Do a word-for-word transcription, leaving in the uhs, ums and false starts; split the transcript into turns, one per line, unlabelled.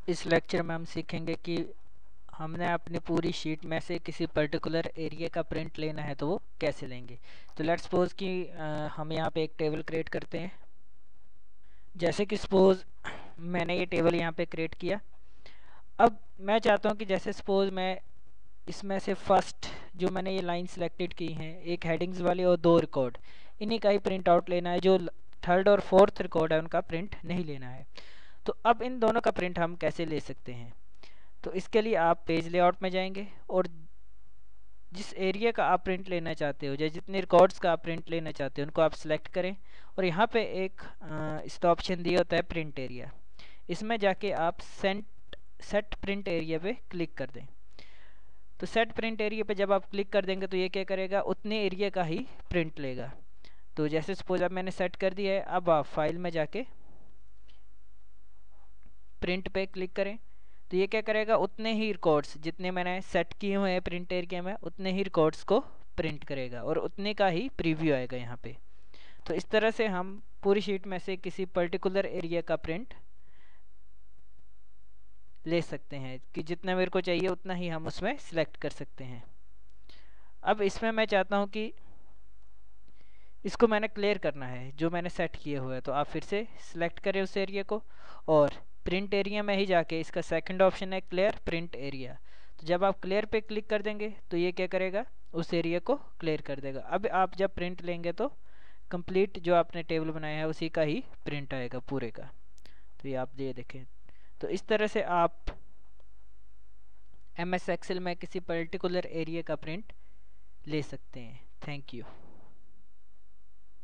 इस लेक्चर में हम सीखेंगे कि हमने अपनी पूरी शीट में से किसी पर्टिकुलर एरिया का प्रिंट लेना है तो वो कैसे लेंगे। तो लेट्स सपोज कि अ, हम यहाँ पे एक टेबल क्रिएट करते हैं। जैसे कि सपोज मैंने ये टेबल यहाँ पे क्रिएट किया। अब मैं चाहता हूँ कि जैसे सपोज मैं इसमें से फर्स्ट जो मैंने ये लाइन सेलेक्टेड की हैं, एक हेडिंग्स वाली और दो रिकॉर्ड, इन्हीं का ही प्रिंट आउट लेना है। जो थर्ड और फोर्थ रिकॉर्ड है उनका प्रिंट नहीं लेना है। तो अब इन दोनों का प्रिंट हम कैसे ले सकते हैं? तो इसके लिए आप पेज लेआउट में जाएंगे और जिस एरिया का आप प्रिंट लेना चाहते हो या जितने रिकॉर्ड्स का आप प्रिंट लेना चाहते हो उनको आप सेलेक्ट करें। और यहाँ पे एक इसका ऑप्शन दिया होता है प्रिंट एरिया। इसमें जाके आप सेंट सेट प्रिंट एरिया पे क्लिक कर दें। तो सेट प्रिंट एरिया पे जब आप क्लिक कर देंगे तो ये क्या करेगा, उतने एरिया का ही प्रिंट लेगा। तो जैसे सपोज अब मैंने सेट कर दिया है, अब आप फाइल में जाके प्रिंट पे क्लिक करें। तो ये क्या करेगा, उतने ही रिकॉर्ड्स जितने मैंने सेट किए हुए हैं प्रिंट एरिया में उतने ही रिकॉर्ड्स को प्रिंट करेगा और उतने का ही प्रीव्यू आएगा यहाँ पे। तो इस तरह से हम पूरी शीट में से किसी पर्टिकुलर एरिया का प्रिंट ले सकते हैं कि जितना मेरे को चाहिए उतना ही हम उसमें सिलेक्ट कर सकते हैं। अब इसमें मैं चाहता हूँ कि इसको मैंने क्लियर करना है जो मैंने सेट किए हुए हैं। तो आप फिर से सिलेक्ट करें उस एरिया को और प्रिंट एरिया में ही जाके इसका सेकंड ऑप्शन है क्लियर प्रिंट एरिया। तो जब आप क्लियर पे क्लिक कर देंगे तो ये क्या करेगा, उस एरिया को क्लियर कर देगा। अब आप जब प्रिंट लेंगे तो कंप्लीट जो आपने टेबल बनाया है उसी का ही प्रिंट आएगा पूरे का। तो ये आप ये देखें। तो इस तरह से आप एम एस एक्सेल में किसी पर्टिकुलर एरिया का प्रिंट ले सकते हैं। Thank you.